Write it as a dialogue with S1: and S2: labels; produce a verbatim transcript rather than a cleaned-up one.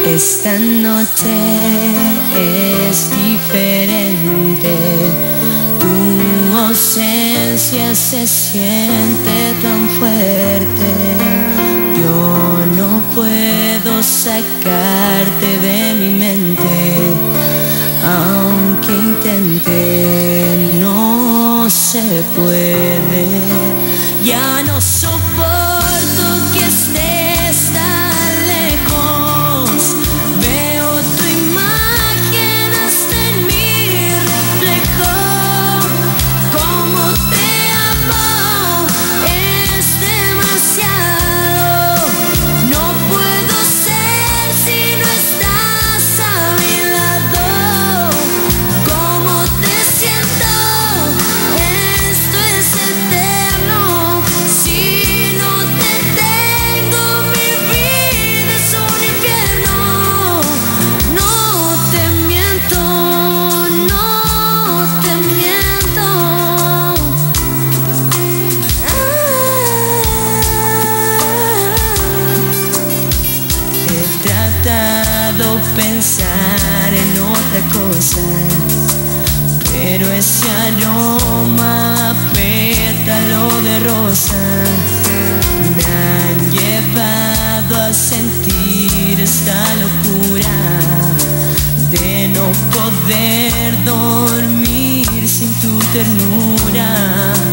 S1: Esta noche es diferente, tu ausencia se siente tan fuerte. Yo no puedo sacarte de mi mente, aunque intente no se puede. Ya no soporto que estés tan lejos. Veo tu imagen hasta en mi reflejo. Como te amo es demasiado. No puedo ser si no estás a mi lado. Como te siento, esto es eterno. Si no te tengo, mi vida es un infierno. No te miento, no te miento. He tratado pensar en otra cosa, pero ese aroma a pétalo de rosa me han llevado a sentir esta locura de no poder dormir sin tu ternura.